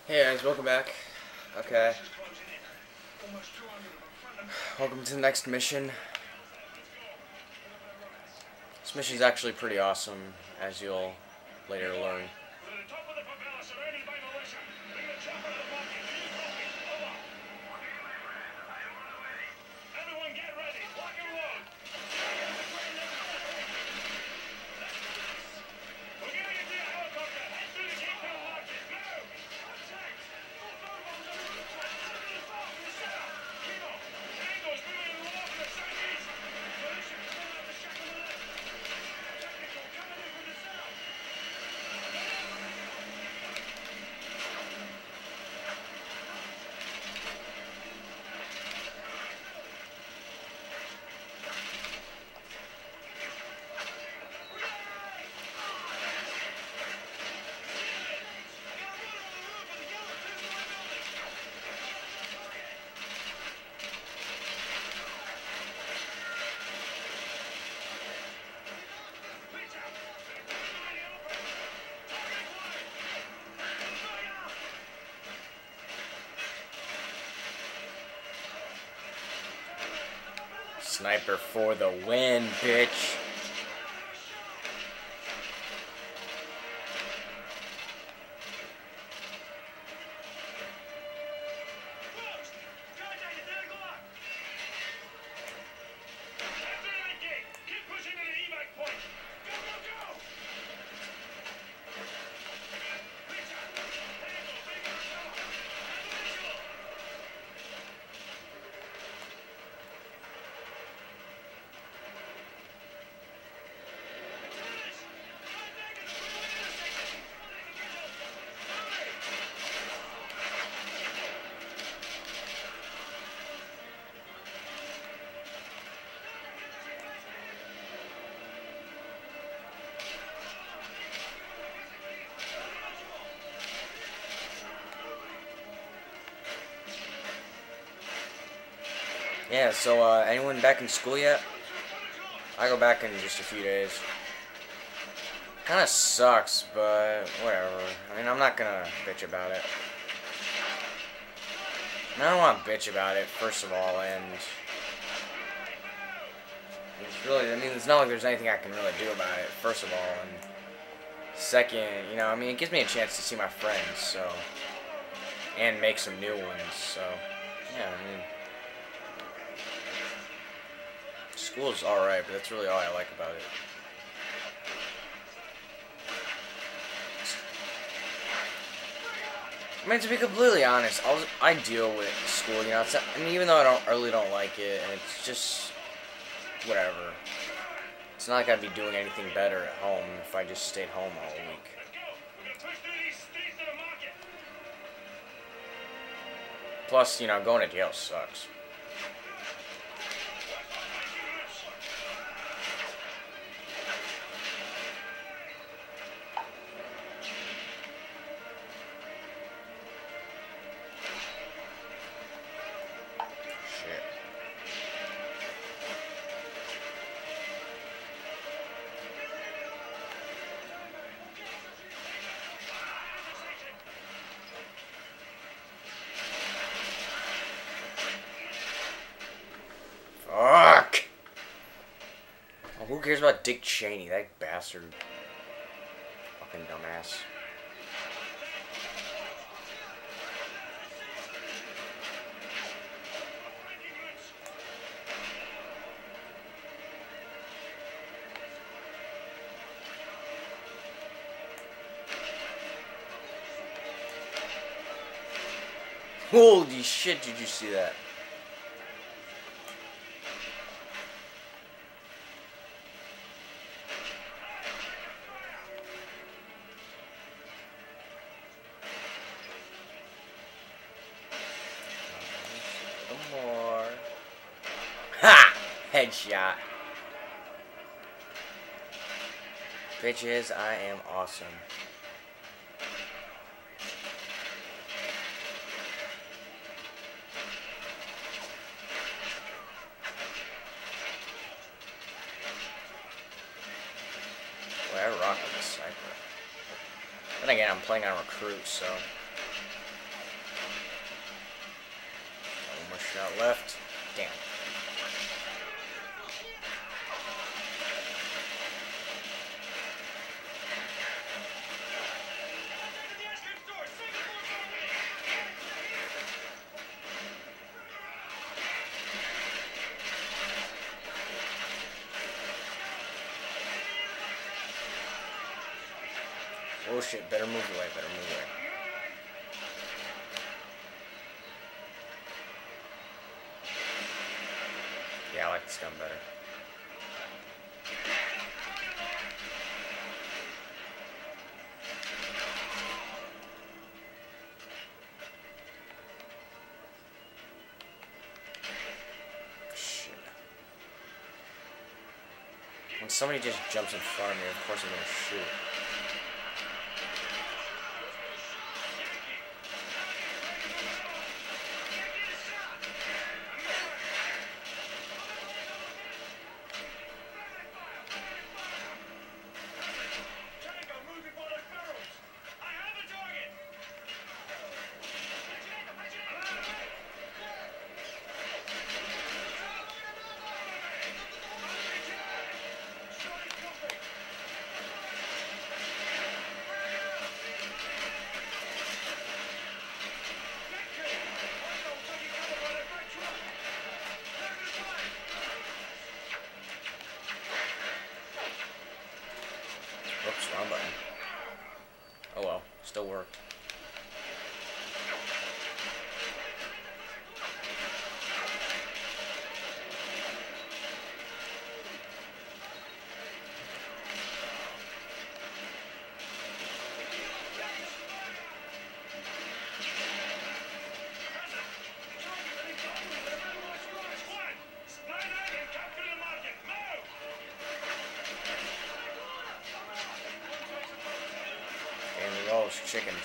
Hey guys, welcome back. Okay, welcome to the next mission. This mission's actually pretty awesome, as you'll later learn. Sniper for the win, bitch. Yeah, so anyone back in school yet? I go back in just a few days. Kinda sucks, but whatever. I mean, I'm not gonna bitch about it. I don't want to bitch about it, first of all, and it's really, I mean, it's not like there's anything I can really do about it, first of all, and second, you know, I mean, it gives me a chance to see my friends, so, and make some new ones, so, yeah, I mean, school's alright, but that's really all I like about it. I mean, to be completely honest, I deal with school, you know, it's, I mean, even though I really don't like it, and it's just, whatever. It's not like I'd be doing anything better at home if I just stayed home all week. Plus, you know, going to jail sucks. Fuck! Oh, who cares about Dick Cheney? That bastard. Fucking dumbass. Holy shit, did you see that? More. Ha! Headshot. Bitches, I am awesome. Boy, I rock with the sniper. Then again, I'm playing on recruit, so Push it out left. Damn. Oh shit, better move away, better move away. Yeah, I like this gun better. Shit. When somebody just jumps in front of me, of course I'm gonna shoot. Oops, wrong button. Oh well, still worked. And those chickens.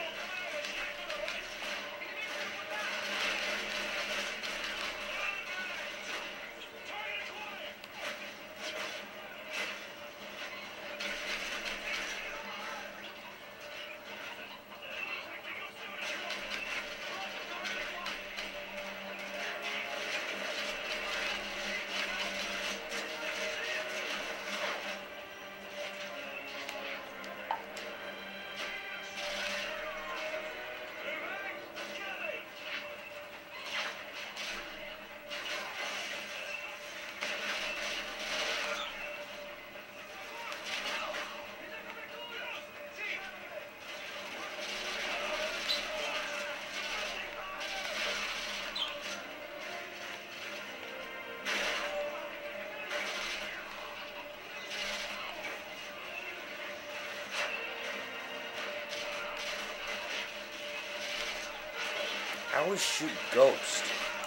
I always shoot Ghost.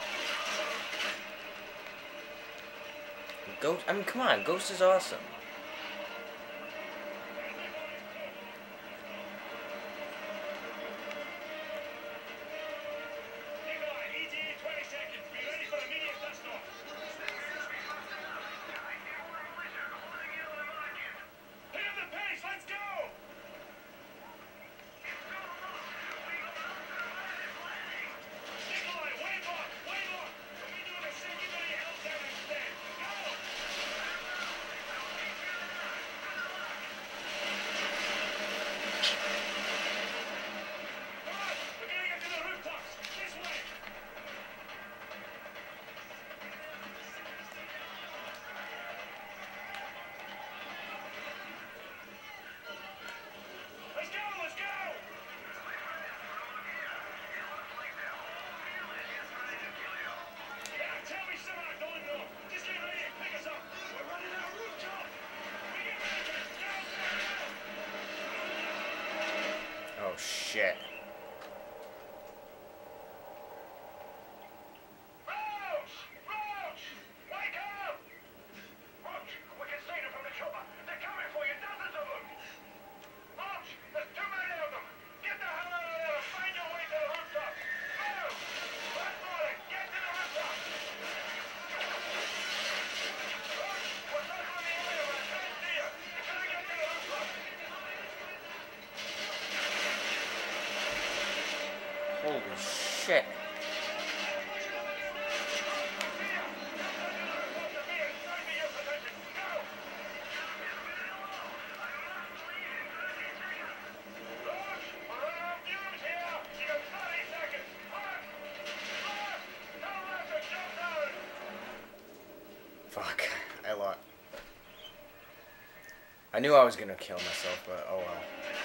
Ghost, I mean, come on, Ghost is awesome. Oh shit. Holy shit. I knew I was gonna kill myself, but oh well.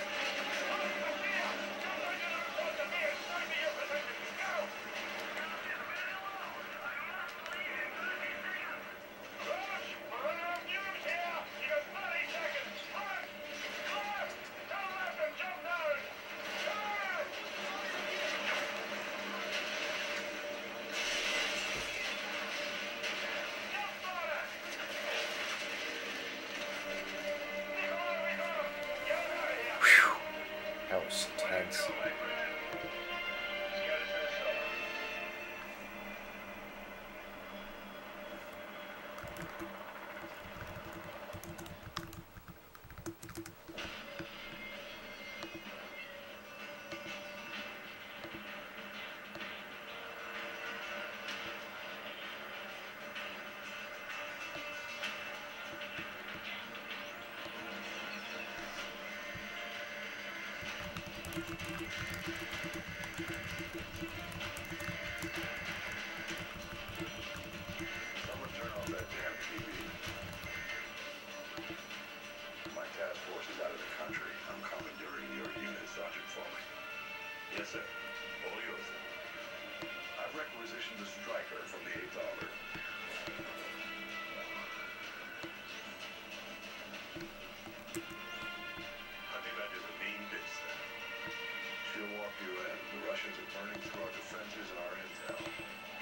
That was tense. Yes, sir. All yours. I've requisitioned the striker from the 8th Armor. Honey Badger's a mean bitch, sir. She'll walk you in. The Russians are burning through our defenses and our intel.